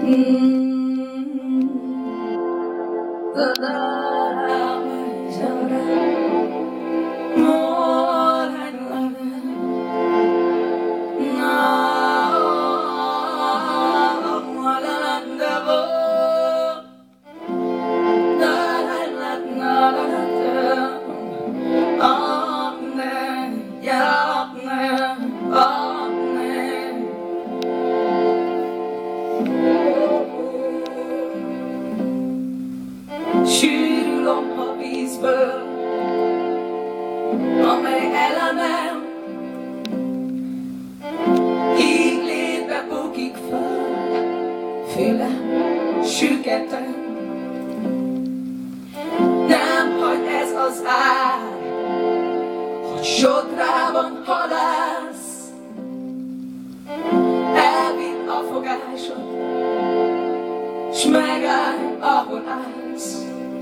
Sűrű lomha vízből, amely elemem így létbe bukik fel, fülem süketem. Nem hagy ez az ár, hogy sodrában halász, elvitt a fogásod, s megállj, ahol állsz.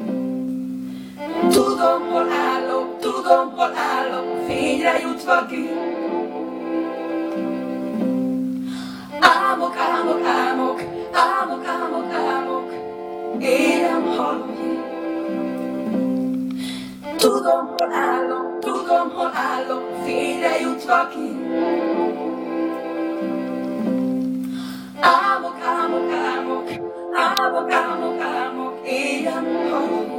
Tudom, hol állok, a fényre jutva ki. Álmok, élem halói. Tudom, hol állok, a fényre jutva ki. Álmok, élem halói.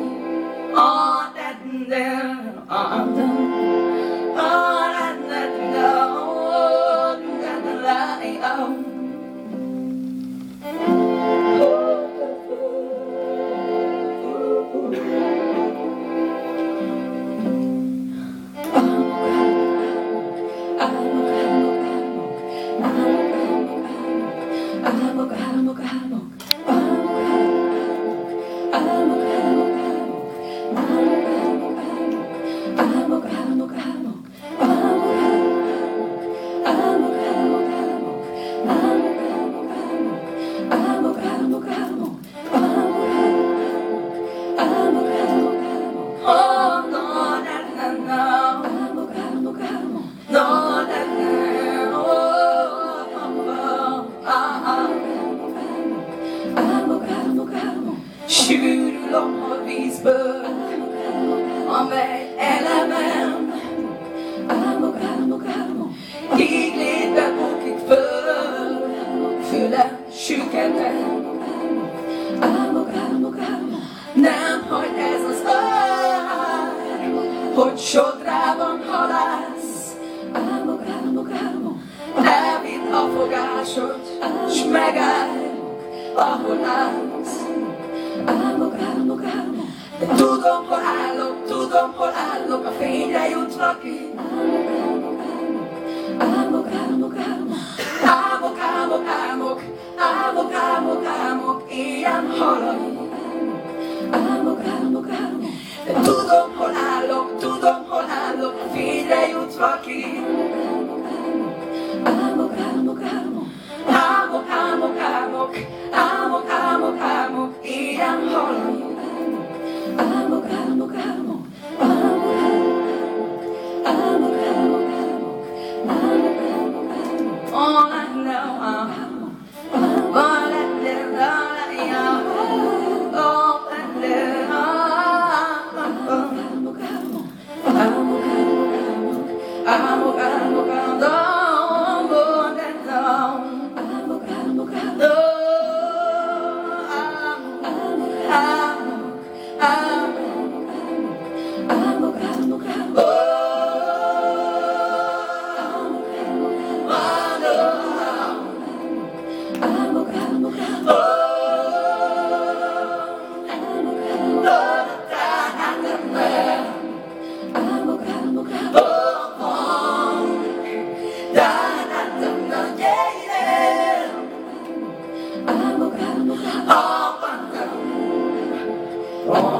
Sűrű lomha vízből, amely elemem így létbe bukik föl, fülem süketem. Nem hagy ez az ár, hogy sodrában halász, elvidd a fogásod, s megállj, ahol állsz. De tudom, hol állok, a fényre jutva ki. Álmok, éjjel halai. De tudom, hol állok, a fényre jutva ki. Álmok, éjjel halai. All I know, all I know, Oh,